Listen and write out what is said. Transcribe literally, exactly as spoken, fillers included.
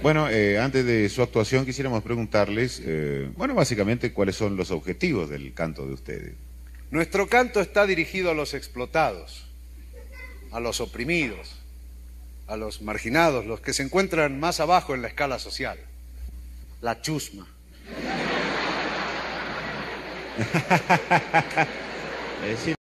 Bueno, eh, antes de su actuación quisiéramos preguntarles, eh, bueno, básicamente, ¿cuáles son los objetivos del canto de ustedes? Nuestro canto está dirigido a los explotados, a los oprimidos, a los marginados, los que se encuentran más abajo en la escala social. La chusma. Eh, sí,